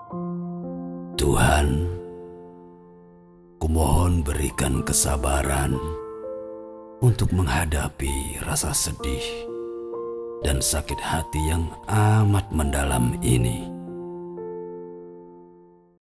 Tuhan, kumohon berikan kesabaran untuk menghadapi rasa sedih dan sakit hati yang amat mendalam ini.